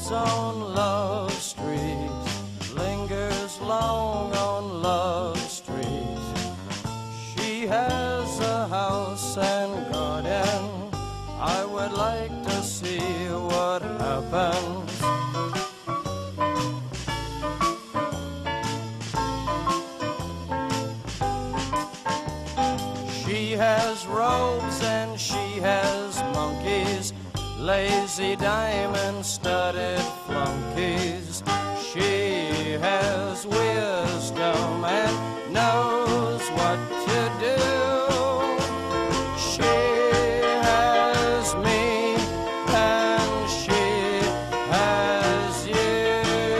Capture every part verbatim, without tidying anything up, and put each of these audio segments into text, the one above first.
lives on Love Street, lingers long on Love Street. She has a house and garden. I would like to see what happens. She has robes and she has monkeys, lazy diamond-studded flunkies. She has wisdom and knows what to do. She has me and she has you.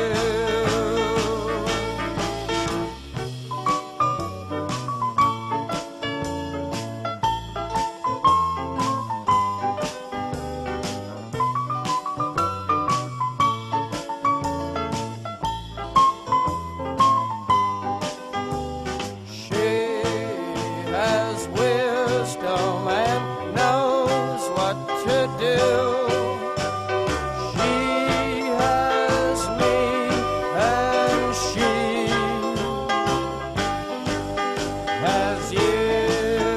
Wisdom and knows what to do. She has me and she has you.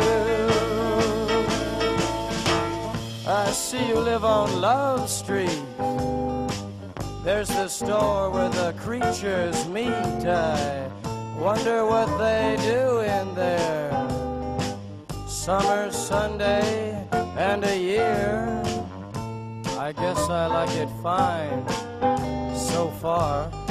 I see you live on Love Street. There's the store where the creatures meet. I wonder what they do in there. Summer, Sunday, and a year. I guess I like it fine so far.